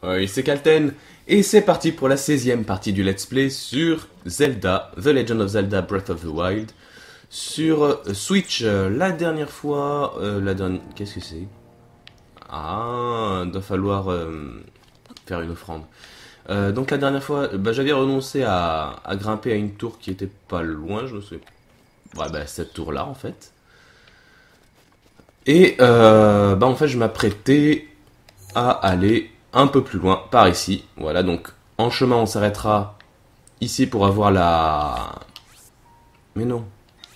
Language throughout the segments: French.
Oui, c'est Kalten, et c'est parti pour la 16e partie du Let's Play sur Zelda, The Legend of Zelda Breath of the Wild, sur Switch. La dernière fois, qu'est-ce que c'est? Ah, il doit falloir faire une offrande. Donc la dernière fois, j'avais renoncé à grimper à une tour qui était pas loin, je me souviens. Ouais, cette tour-là, en fait. Et en fait, je m'apprêtais à aller un peu plus loin, par ici. Voilà, donc en chemin, on s'arrêtera ici pour avoir la... Mais non.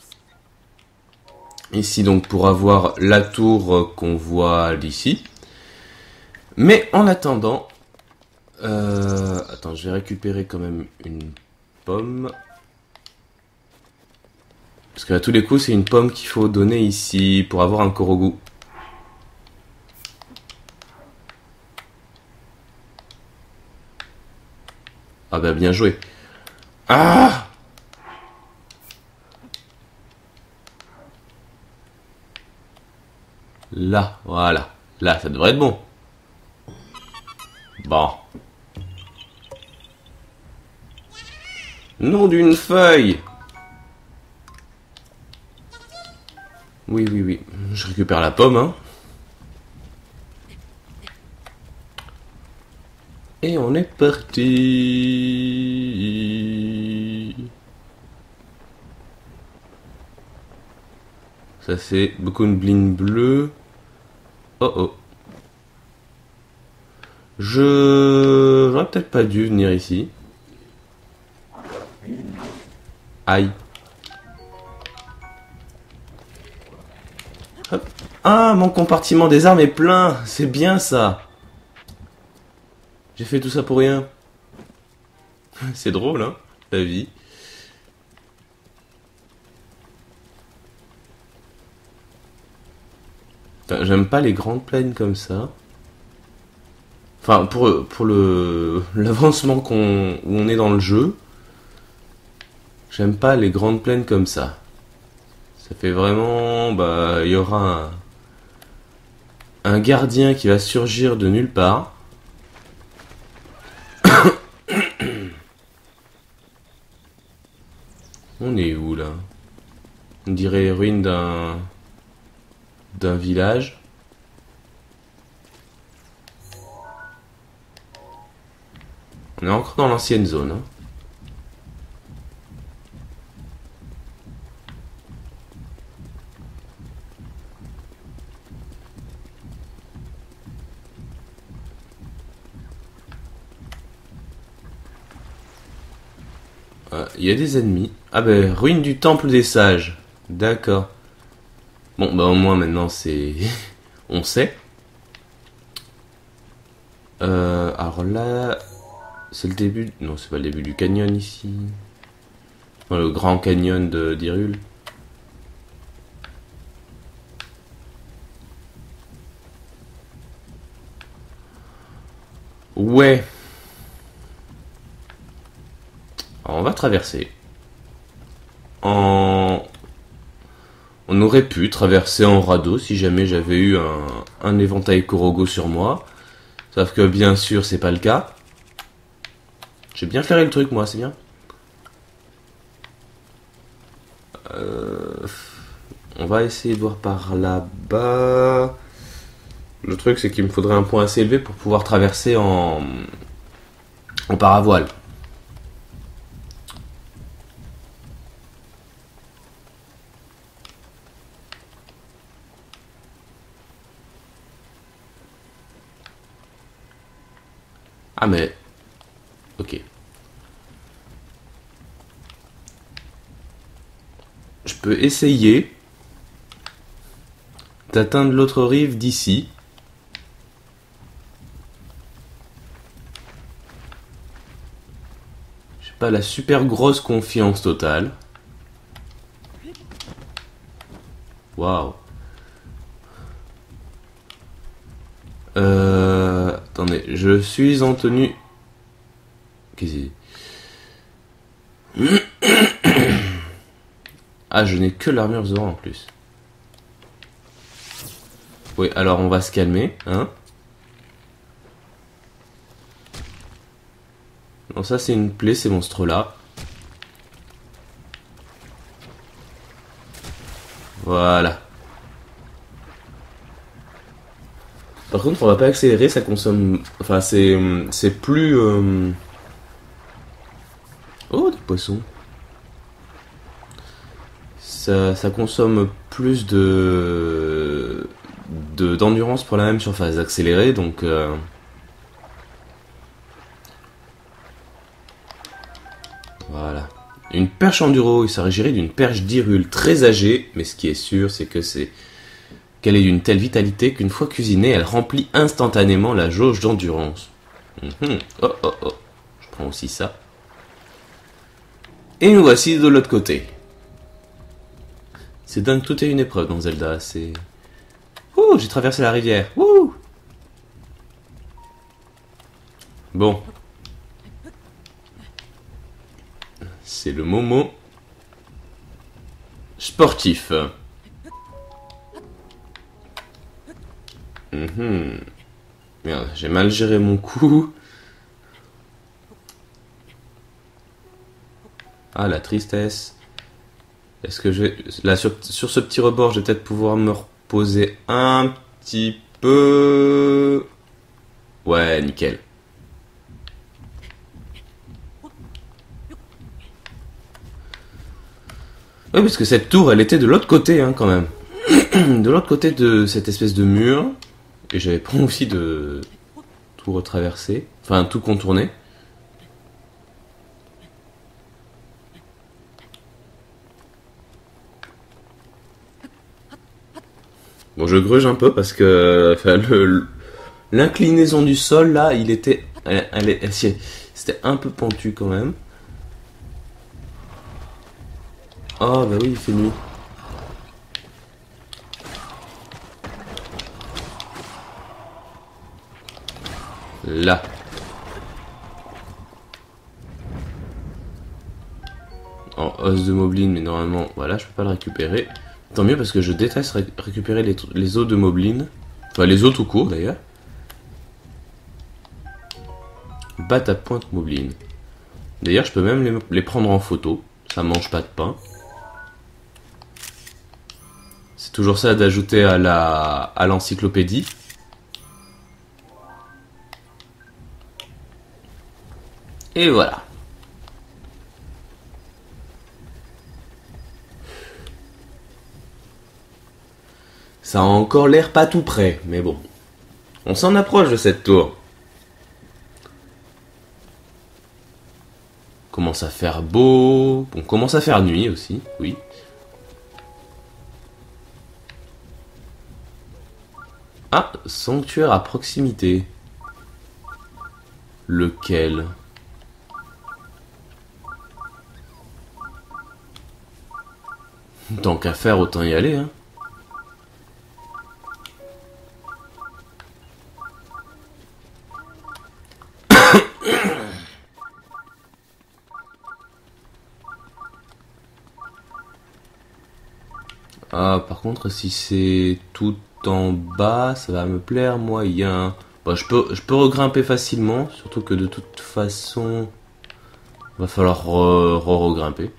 Ici, donc, pour avoir la tour qu'on voit d'ici. Mais en attendant... Attends, je vais récupérer quand même une pomme. Parce qu'à tous les coups, c'est une pomme qu'il faut donner ici pour avoir un Korogu. Ah bah bien joué. Ah! Là, voilà. Là, ça devrait être bon. Bon. Nom d'une feuille! Oui, oui, oui. Je récupère la pomme, hein. Et on est parti. Ça c'est beaucoup de bling bleu. Oh oh. J'aurais peut-être pas dû venir ici. Aïe. Hop. Ah, mon compartiment des armes est plein. C'est bien ça. J'ai fait tout ça pour rien. C'est drôle, hein, la vie. J'aime pas les grandes plaines comme ça. Enfin, pour l'avancement où on est dans le jeu, j'aime pas les grandes plaines comme ça. Ça fait vraiment... il y aura un gardien qui va surgir de nulle part. On est où, là? On dirait les ruines d'un village. On est encore dans l'ancienne zone, hein. Il y a des ennemis. Ah ruine du temple des sages. D'accord. Bon, au moins maintenant c'est... on sait. Alors là... C'est le début... Non, c'est pas le début du canyon ici. Non, le grand canyon d'Hyrule. Ouais. Alors, on va traverser. On aurait pu traverser en radeau si jamais j'avais eu un éventail Korogu sur moi. Sauf que bien sûr c'est pas le cas. J'ai bien flairé le truc moi, c'est bien. On va essayer de voir par là-bas. Le truc c'est qu'il me faudrait un point assez élevé pour pouvoir traverser en paravoile. Ah mais... Ok. Je peux essayer d'atteindre l'autre rive d'ici. J'ai pas la super grosse confiance totale. Waouh. Attendez, je suis en tenue... Qu'est-ce que c'est? Ah, je n'ai que l'armure Zora en plus. Oui, alors on va se calmer, hein. Non, ça c'est une plaie, ces monstres-là. Voilà. Par contre, on va pas accélérer, ça consomme... Enfin, c'est plus... Oh, des poissons. Ça consomme plus d'endurance pour la même surface accélérée, donc... Voilà. Une perche enduro, il s'agirait d'une perche d'Hyrule très âgée, mais ce qui est sûr, c'est qu'elle est d'une telle vitalité qu'une fois cuisinée, elle remplit instantanément la jauge d'endurance. Oh oh oh, je prends aussi ça. Et nous voici de l'autre côté. C'est dingue, tout est une épreuve dans Zelda, c'est... Ouh, j'ai traversé la rivière. Ouh. Bon. C'est le moment sportif. Merde, j'ai mal géré mon coup. Ah, la tristesse. Est-ce que je vais... Là, sur ce petit rebord, je vais peut-être pouvoir me reposer un petit peu... Ouais, nickel. Oui, parce que cette tour, elle était de l'autre côté, hein, quand même. De l'autre côté de cette espèce de mur. Et j'avais pas envie de tout retraverser. Enfin, tout contourner. Bon, je gruge un peu parce que enfin, l'inclinaison du sol, là, il était... C'était un peu pentu quand même. Oh, bah oui, il fait nuit. Là. En os de mobeline, mais normalement, voilà, je peux pas le récupérer. Tant mieux parce que je déteste récupérer les os de mobeline. Enfin, les os tout court d'ailleurs. Batte à pointe mobeline. D'ailleurs, je peux même les prendre en photo. Ça mange pas de pain. C'est toujours ça d'ajouter à l'encyclopédie. Et voilà. Ça a encore l'air pas tout près, mais bon. On s'en approche de cette tour. Commence à faire beau. On commence à faire nuit aussi, oui. Ah, sanctuaire à proximité. Lequel? Tant qu'à faire, autant y aller, hein. Ah, par contre, si c'est tout en bas, ça va me plaire moyen. Bon, je peux regrimper facilement, surtout que de toute façon, va falloir regrimper.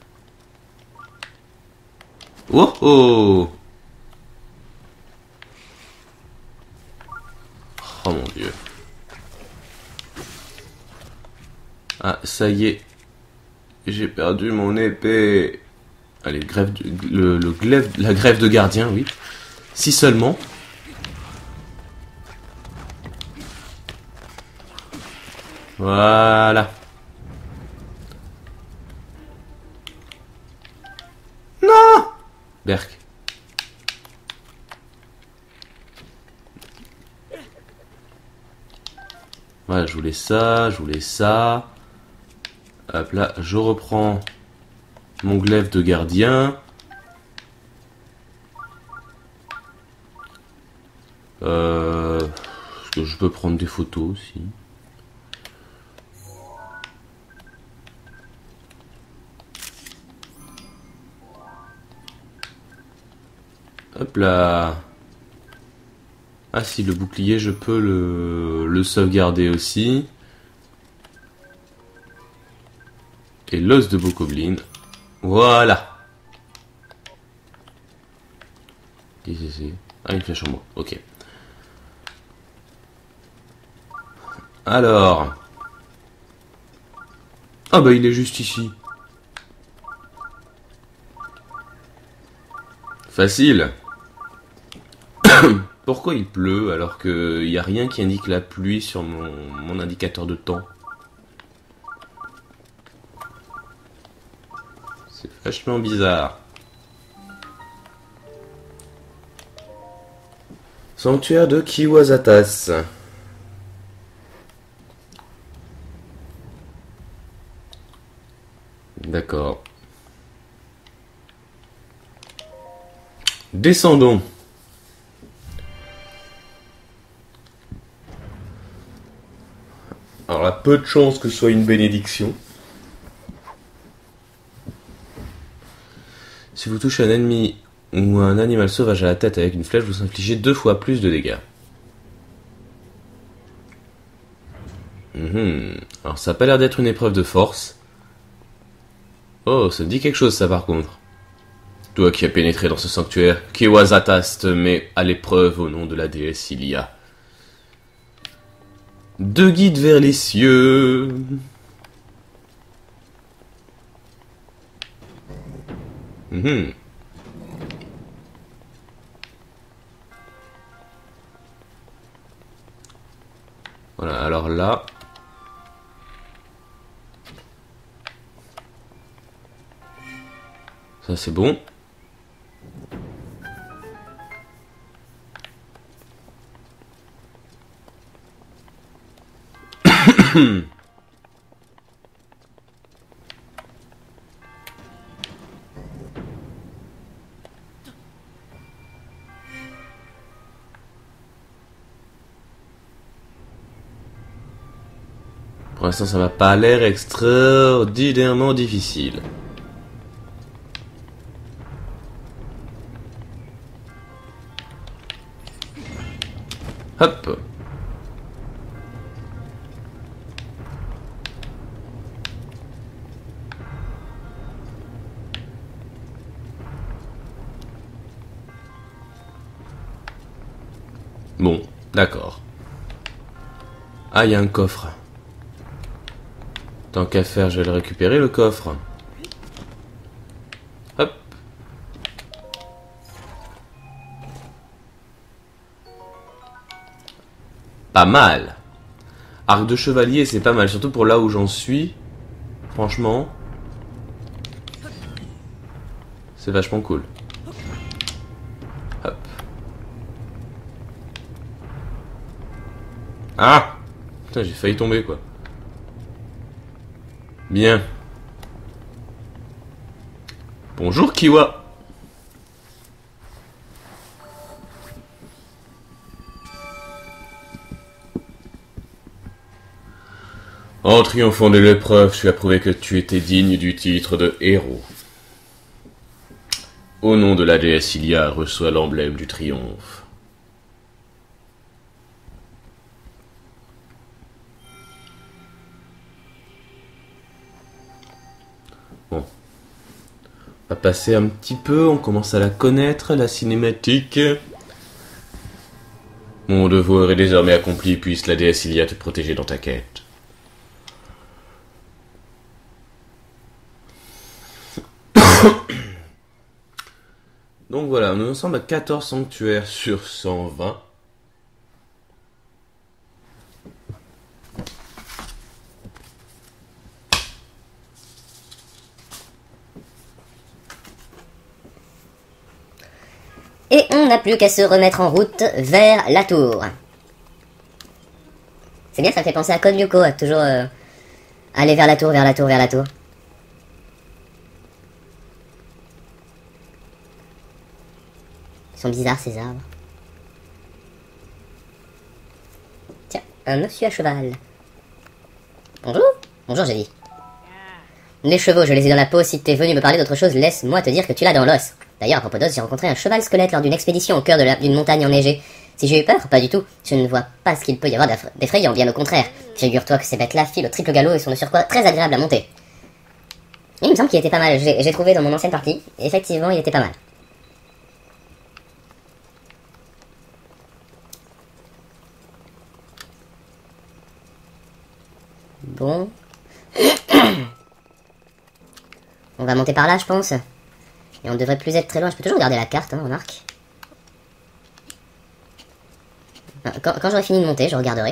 Oh oh! Oh mon dieu. Ah, ça y est. J'ai perdu mon épée. Allez, la grève de gardien, oui. Si seulement. Voilà. Non! Berk. Voilà, je voulais ça, je voulais ça. Hop là, je reprends mon glaive de gardien. Est-ce que je peux prendre des photos aussi? Hop là. Ah si, le bouclier, je peux le sauvegarder aussi. Et l'os de Bokoblin. Voilà. Qu'est-ce que c'est? Ah, une flèche en bois. Ok. Alors. Ah bah il est juste ici. Facile. Pourquoi il pleut alors qu'il n'y a rien qui indique la pluie sur mon indicateur de temps? C'est vachement bizarre. Sanctuaire de Kiwazatas. D'accord. Descendons. Alors là, peu de chance que ce soit une bénédiction. Si vous touchez un ennemi ou un animal sauvage à la tête avec une flèche, vous infligez 2 fois plus de dégâts. Alors ça a pas l'air d'être une épreuve de force. Oh, ça me dit quelque chose ça par contre. Toi qui as pénétré dans ce sanctuaire, Kiwazatas te met à l'épreuve au nom de la déesse Ilia. 2 guides vers les cieux. Voilà, alors là... Ça c'est bon. Pour l'instant, ça m'a pas l'air extraordinairement difficile. Hop. Bon, d'accord. Ah, il y a un coffre. Tant qu'à faire, je vais le récupérer, le coffre. Hop. Pas mal. Arc de chevalier, c'est pas mal, surtout pour là où j'en suis. Franchement. C'est vachement cool. Hop. Ah! Putain, j'ai failli tomber, quoi. Bien. Bonjour, Kiwa. En triomphant de l'épreuve, tu as prouvé que tu étais digne du titre de héros. Au nom de la déesse Ilia, reçois l'emblème du triomphe. Bon. On va passer un petit peu, on commence à la connaître, la cinématique. Mon devoir est désormais accompli, puisse la déesse Ilia te protéger dans ta quête. Donc voilà, nous en sommes à 14 sanctuaires sur 120. Et on n'a plus qu'à se remettre en route vers la tour. C'est bien, ça me fait penser à Code Lyoko, à toujours aller vers la tour, vers la tour, vers la tour. Ils sont bizarres ces arbres. Tiens, un monsieur à cheval. Bonjour. Bonjour, j'ai dit. Les chevaux, je les ai dans la peau. Si t'es venu me parler d'autre chose, laisse-moi te dire que tu l'as dans l'os. D'ailleurs, à propos d'os, j'ai rencontré un cheval squelette lors d'une expédition au cœur d'une montagne enneigée. Si j'ai eu peur, pas du tout. Je ne vois pas ce qu'il peut y avoir d'effrayant, bien au contraire. Figure-toi que ces bêtes-là filent au triple galop et sont de surcroît très agréables à monter. Et il me semble qu'il était pas mal. J'ai trouvé dans mon ancienne partie. Et effectivement, il était pas mal. Bon. On va monter par là, je pense. Et on devrait plus être très loin. Je peux toujours regarder la carte, hein, remarque. Quand j'aurai fini de monter, je regarderai.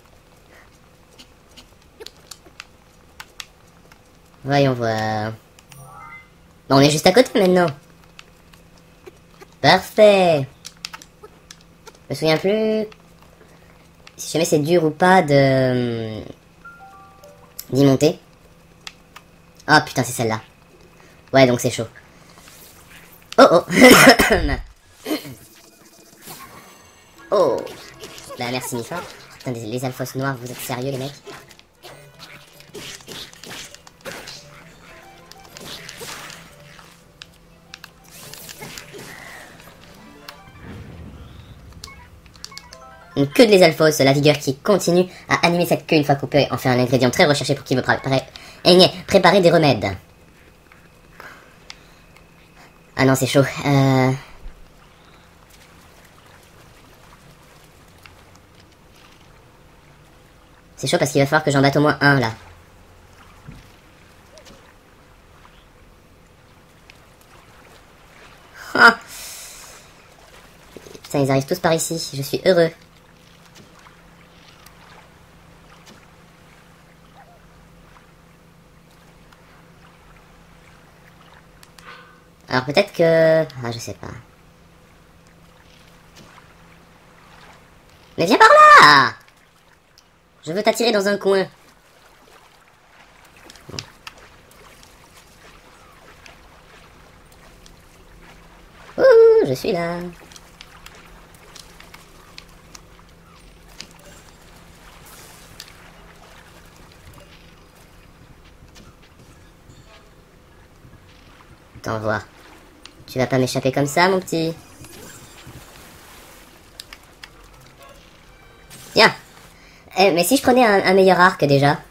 Voyons voir. Bon, on est juste à côté maintenant. Parfait. Je me souviens plus si jamais c'est dur ou pas de d'y monter. Ah putain, c'est celle-là. Ouais, donc c'est chaud. Oh oh. Oh. Bah merci Mifa. Putain, les alphos noirs, vous êtes sérieux les mecs? Une queue de les alphos, la vigueur qui continue à animer cette queue une fois coupée en fait un ingrédient très recherché pour qui veut préparer des remèdes. Ah non, c'est chaud. C'est chaud parce qu'il va falloir que j'en batte au moins un là. Ah. Putain, ils arrivent tous par ici. Je suis heureux. Alors peut-être que... Ah, je sais pas. Mais viens par là! Je veux t'attirer dans un coin. Bon. Ouh, je suis là. Attends voir. Tu vas pas m'échapper comme ça, mon petit. Tiens. Mais si je prenais un meilleur arc déjà.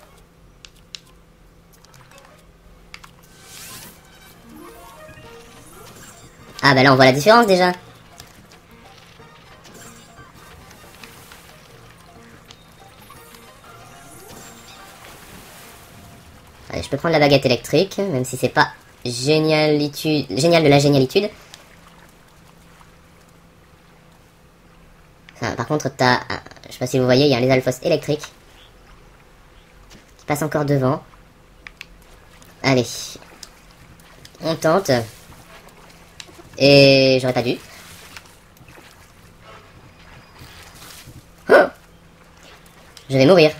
Ah bah là on voit la différence déjà. Allez, je peux prendre la baguette électrique, même si c'est pas génial de la génialitude. Enfin, par contre, je sais pas si vous voyez, il y a les alphos électriques qui passent encore devant. Allez, on tente. Et j'aurais pas dû. Oh, je vais mourir.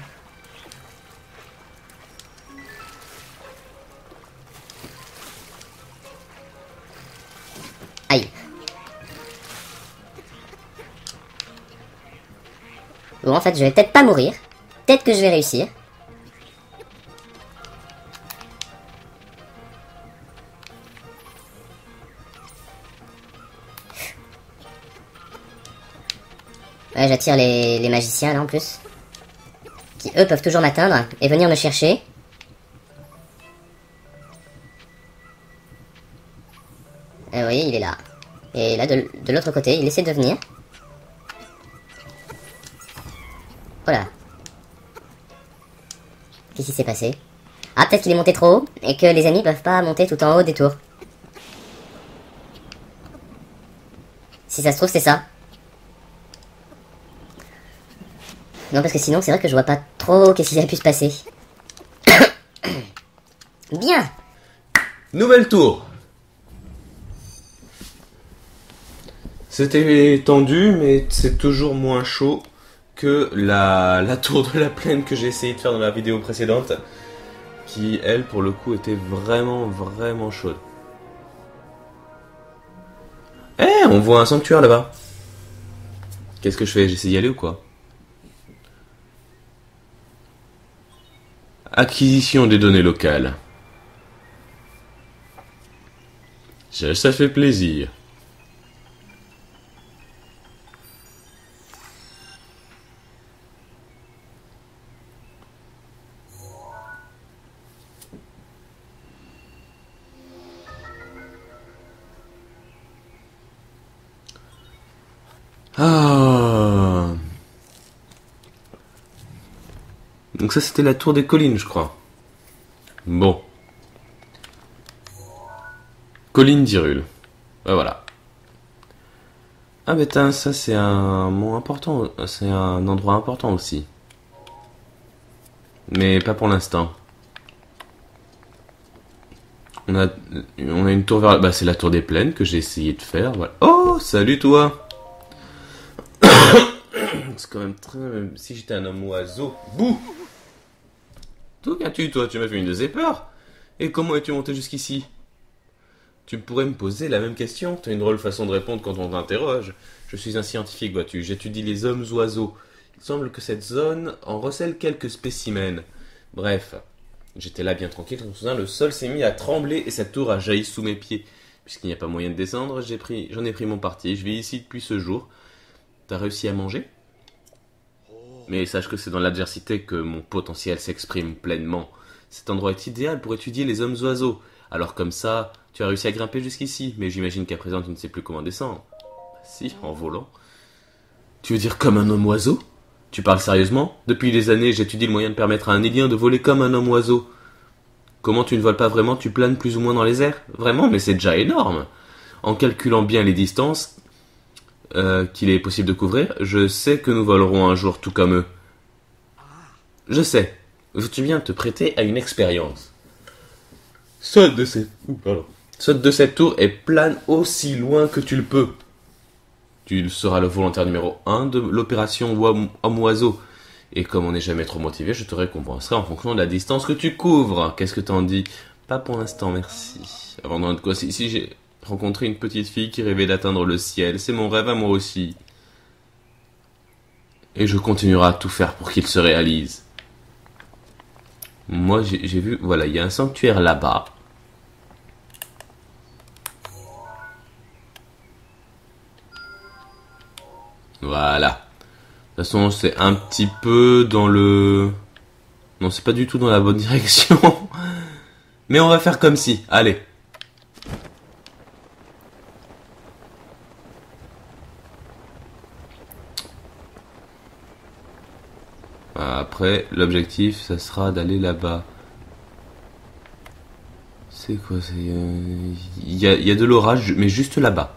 Aïe. Bon, en fait, je vais peut-être pas mourir. Peut-être que je vais réussir. Ouais, j'attire les magiciens, là, en plus. Qui, eux, peuvent toujours m'atteindre et venir me chercher. Et oui, il est là. Et là, de l'autre côté, il essaie de venir. Voilà. Qu'est-ce qui s'est passé? Ah, peut-être qu'il est monté trop haut et que les ennemis peuvent pas monter tout en haut des tours. Si ça se trouve, c'est ça. Non, parce que sinon, c'est vrai que je vois pas trop qu'est-ce qui a pu se passer. Bien. Nouvelle tour. C'était tendu, mais c'est toujours moins chaud que la tour de la plaine que j'ai essayé de faire dans la vidéo précédente, qui, elle, pour le coup, était vraiment chaude. Eh, on voit un sanctuaire là-bas. Qu'est-ce que je fais? J'essaie d'y aller ou quoi? Acquisition des données locales. Ça fait plaisir. Donc ça, c'était la tour des collines, je crois. Bon. Colline d'Hyrule. Voilà. Ah mais ça c'est un mot important, c'est un endroit important aussi. Mais pas pour l'instant. On a une tour vers... Bah c'est la tour des plaines que j'ai essayé de faire. Voilà. Oh, salut toi. C'est quand même très... Même si j'étais un homme oiseau. Bouh. D'où viens-tu toi? Tu m'as fait une de ces peurs. Et comment es-tu monté jusqu'ici? Tu pourrais me poser la même question. T'as une drôle façon de répondre quand on t'interroge. Je suis un scientifique, vois-tu. J'étudie les hommes-oiseaux. Il semble que cette zone en recèle quelques spécimens. Bref, j'étais là bien tranquille. Soudain, le sol s'est mis à trembler et cette tour a jailli sous mes pieds. Puisqu'il n'y a pas moyen de descendre, j'en ai pris mon parti. Je vis ici depuis ce jour. T'as réussi à manger? Mais sache que c'est dans l'adversité que mon potentiel s'exprime pleinement. Cet endroit est idéal pour étudier les hommes-oiseaux. Alors comme ça, tu as réussi à grimper jusqu'ici, mais j'imagine qu'à présent tu ne sais plus comment descendre. Si, en volant. Tu veux dire comme un homme-oiseau? Tu parles sérieusement? Depuis des années, j'étudie le moyen de permettre à un élien de voler comme un homme-oiseau. Comment tu ne voles pas vraiment? Tu planes plus ou moins dans les airs? Vraiment? Mais c'est déjà énorme. En calculant bien les distances qu'il est possible de couvrir, je sais que nous volerons un jour tout comme eux. Je sais. Veux-tu bien te prêter à une expérience? Saute de cette tour et plane aussi loin que tu le peux. Tu seras le volontaire numéro 1 de l'opération Homme-Oiseau. Et comme on n'est jamais trop motivé, je te récompenserai en fonction de la distance que tu couvres. Qu'est-ce que t'en dis? Pas pour l'instant, merci. Avant de quoi, si j'ai rencontré une petite fille qui rêvait d'atteindre le ciel, c'est mon rêve à moi aussi. Et je continuerai à tout faire pour qu'il se réalise. Moi, j'ai vu... Voilà, il y a un sanctuaire là-bas. Voilà. De toute façon, c'est un petit peu dans le... Non, c'est pas du tout dans la bonne direction. Mais on va faire comme si. Allez. Après, l'objectif, ça sera d'aller là-bas. C'est quoi? Il y a de l'orage, mais juste là-bas.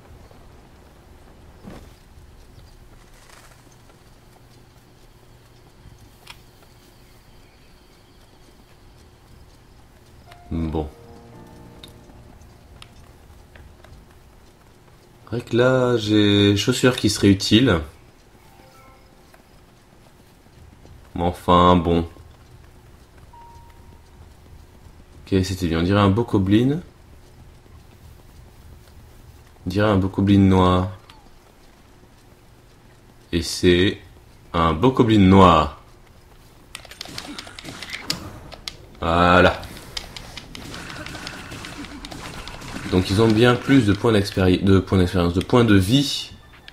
Bon. C'est vrai que là, j'ai chaussures qui seraient utiles. Mais enfin, bon. Ok, c'était bien. On dirait un bokoblin. On dirait un bokoblin noir. Et c'est un bokoblin noir. Voilà. Donc ils ont bien plus de points d'expérience, de points de vie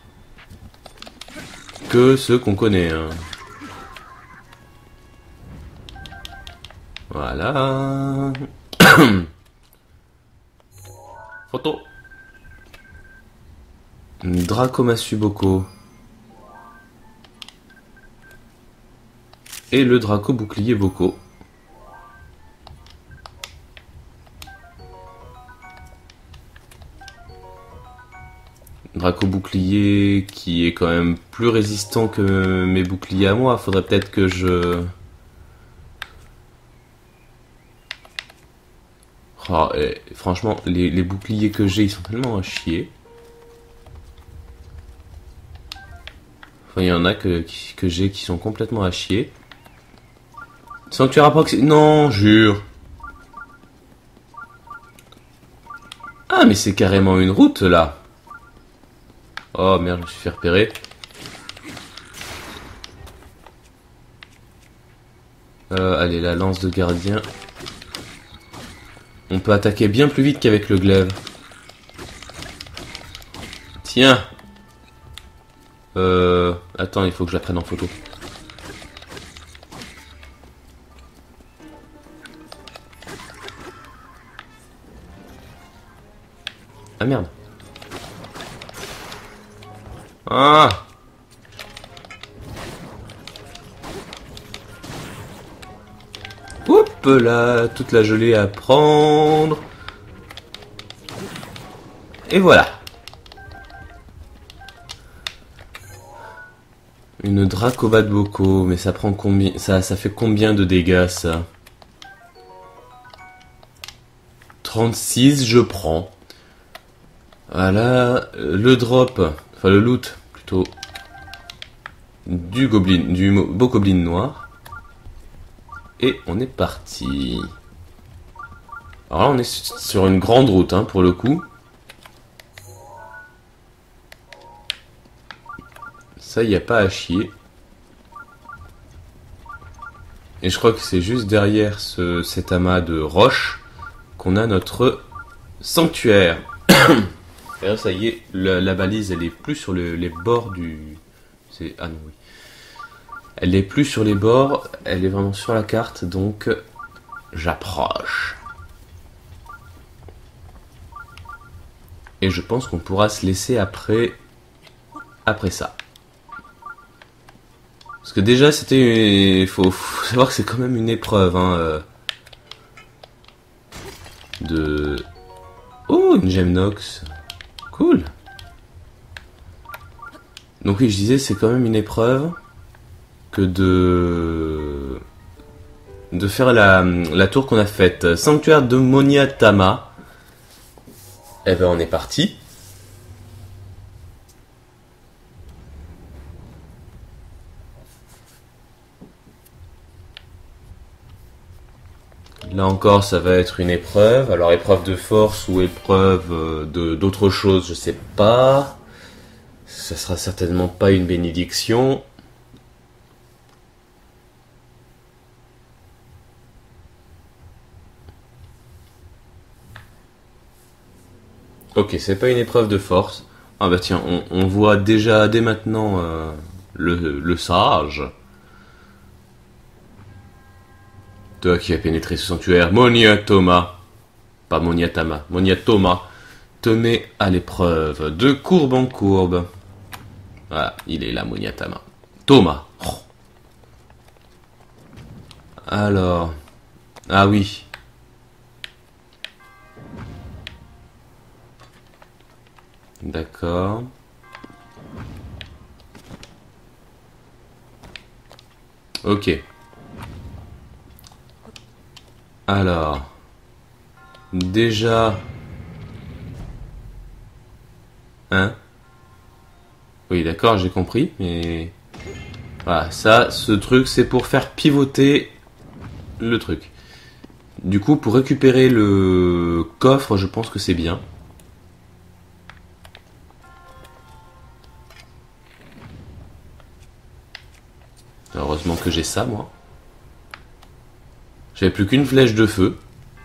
que ceux qu'on connaît. Hein. Voilà. Photo. Dracomassu Boko. Et le Draco Bouclier Boko. Draco Bouclier qui est quand même plus résistant que mes boucliers à moi. Faudrait peut-être que je... Oh, franchement, les boucliers que j'ai, ils sont tellement à chier. Enfin, il y en a que j'ai qui sont complètement à chier. Sanctuaire approximé... Non, jure. Ah, mais c'est carrément une route, là. Oh, merde, je me suis fait repérer. Allez, la lance de gardien. On peut attaquer bien plus vite qu'avec le glaive. Tiens. Attends, il faut que je la prenne en photo. Ah merde. Ah. Hop là, toute la gelée à prendre. Et voilà. Une Dracoba de Boko, mais ça prend combien? Ça fait combien de dégâts ça? 36, je prends. Voilà, le drop, enfin le loot plutôt du bokoblin noir. Et on est parti. Alors là on est sur une grande route hein, pour le coup. Ça, il n'y a pas à chier. Et je crois que c'est juste derrière cet amas de roches qu'on a notre sanctuaire. D'ailleurs, ça y est, la balise, elle est plus sur les bords du... Ah non, oui. Elle est plus sur les bords, elle est vraiment sur la carte, donc j'approche. Et je pense qu'on pourra se laisser après ça. Parce que déjà, c'était... Faut savoir que c'est quand même une épreuve, hein. Oh, une Gemnox. Cool. Donc oui, je disais, c'est quand même une épreuve que de faire la tour qu'on a faite. Sanctuaire de Moniatama. Eh ben, on est parti. Là encore, ça va être une épreuve. Alors, épreuve de force ou épreuve d'autre chose, je sais pas. Ça sera certainement pas une bénédiction. Ok, c'est pas une épreuve de force. Ah bah tiens, on voit déjà dès maintenant le sage. Toi qui as pénétré ce sanctuaire, Moniatama, pas Moniatama, Moniatoma, te met à l'épreuve de courbe en courbe. Voilà, il est là, Moniatama. Thomas. Oh. Alors, ah oui. D'accord. Ok. Alors, déjà... Hein? Oui, d'accord, j'ai compris, mais... Voilà, ça, ce truc, c'est pour faire pivoter le truc. Du coup, pour récupérer le coffre, je pense que c'est bien. Heureusement que j'ai ça, moi. J'avais plus qu'une flèche de feu.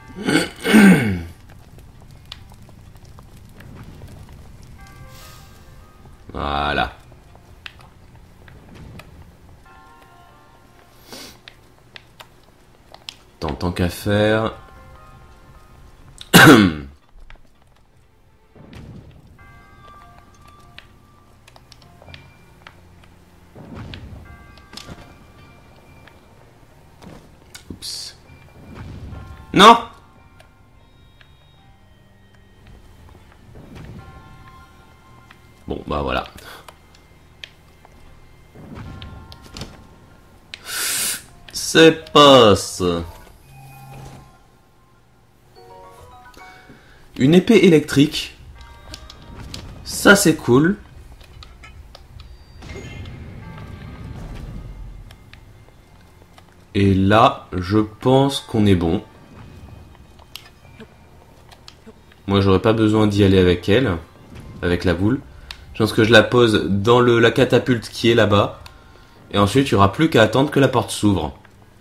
Voilà. Tant qu'à faire. Oups. Non! Bon, bah voilà. C'est pas ça. Une épée électrique. Ça, c'est cool. Et là, je pense qu'on est bon. Moi, j'aurais pas besoin d'y aller avec elle. Avec la boule. Je pense que je la pose dans la catapulte qui est là-bas. Et ensuite, il n'y aura plus qu'à attendre que la porte s'ouvre.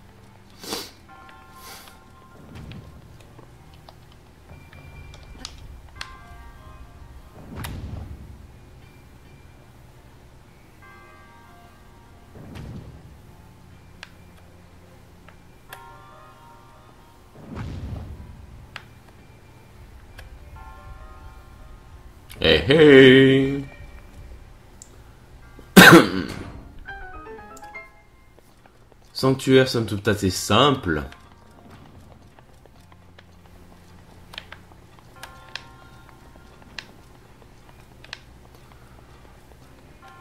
Hey hey. Sanctuaire, somme toute assez simple.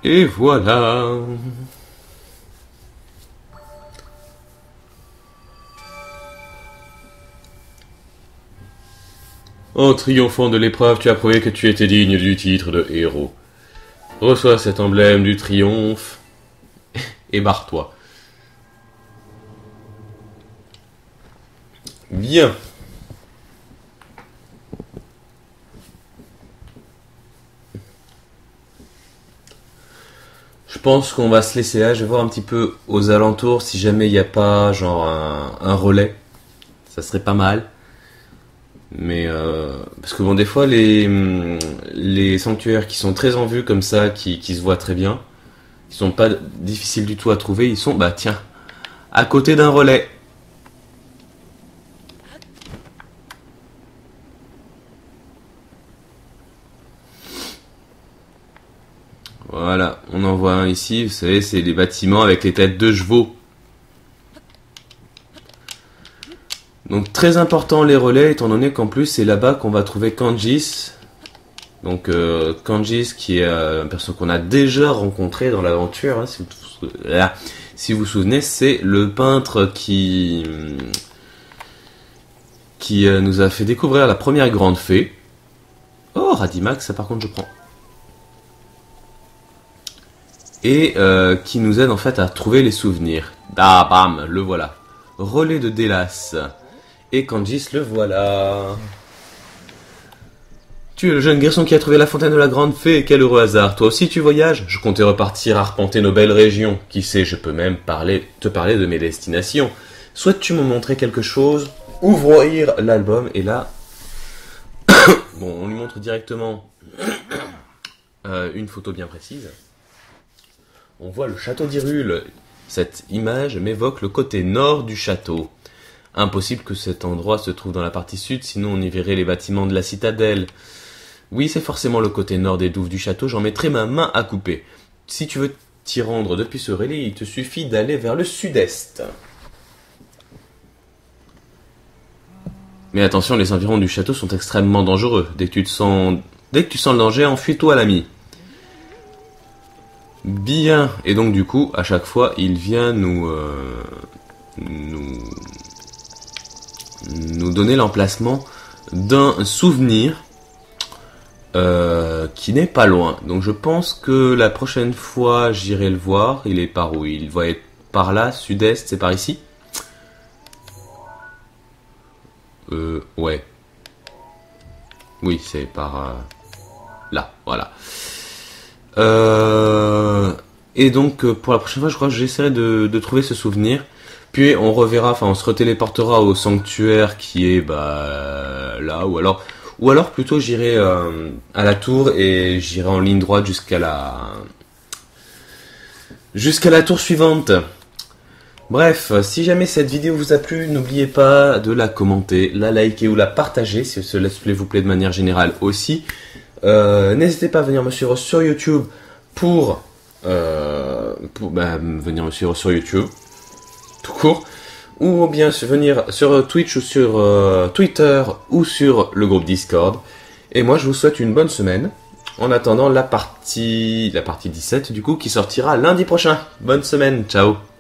Et voilà. En triomphant de l'épreuve, tu as prouvé que tu étais digne du titre de héros. Reçois cet emblème du triomphe et barre-toi. Bien. Je pense qu'on va se laisser là. Je vais voir un petit peu aux alentours si jamais il n'y a pas genre un relais. Ça serait pas mal. Mais parce que bon, des fois les sanctuaires qui sont très en vue comme ça, qui se voient très bien, qui sont pas difficiles du tout à trouver, ils sont bah tiens à côté d'un relais. Voilà, on en voit un ici. Vous savez, c'est les bâtiments avec les têtes de chevaux. Donc très important les relais, étant donné qu'en plus c'est là-bas qu'on va trouver Kangis. Donc Kangis qui est un perso qu'on a déjà rencontré dans l'aventure, hein, si vous vous souvenez, c'est le peintre qui nous a fait découvrir la première grande fée. Oh, Radimax, ça par contre je prends. Et qui nous aide en fait à trouver les souvenirs. Ah bam, le voilà. Relais de Délas. Et Kangis, le voilà. Tu es le jeune garçon qui a trouvé la fontaine de la grande fée, quel heureux hasard. Toi aussi tu voyages? Je comptais repartir arpenter nos belles régions. Qui sait, je peux même te parler de mes destinations. Souhaites-tu me montrer quelque chose? Ouvrir l'album, et là... bon, on lui montre directement une photo bien précise. On voit le château d'Hyrule. Cette image m'évoque le côté nord du château. Impossible que cet endroit se trouve dans la partie sud, sinon on y verrait les bâtiments de la citadelle. Oui, c'est forcément le côté nord des douves du château, j'en mettrai ma main à couper. Si tu veux t'y rendre depuis ce relais, il te suffit d'aller vers le sud-est. Mais attention, les environs du château sont extrêmement dangereux. Dès que tu sens le danger, enfuis-toi l'ami. Bien, et donc du coup, à chaque fois, il vient nous donner l'emplacement d'un souvenir qui n'est pas loin. Donc je pense que la prochaine fois, j'irai le voir. Il est par où? Il va être par là, sud-est, c'est par ici? Ouais. Oui, c'est par là, voilà. Et donc pour la prochaine fois, je crois que j'essaierai de trouver ce souvenir. Puis on reverra, enfin on se retéléportera au sanctuaire qui est là, ou alors plutôt j'irai à la tour et j'irai en ligne droite jusqu'à la tour suivante. Bref, si jamais cette vidéo vous a plu, n'oubliez pas de la commenter, la liker ou la partager si ce let's play vous plaît de manière générale aussi. N'hésitez pas à venir me suivre sur YouTube pour venir me suivre sur YouTube tout court, ou bien venir sur Twitch ou sur Twitter ou sur le groupe Discord. Et moi je vous souhaite une bonne semaine en attendant la partie 17 du coup qui sortira lundi prochain. Bonne semaine, ciao.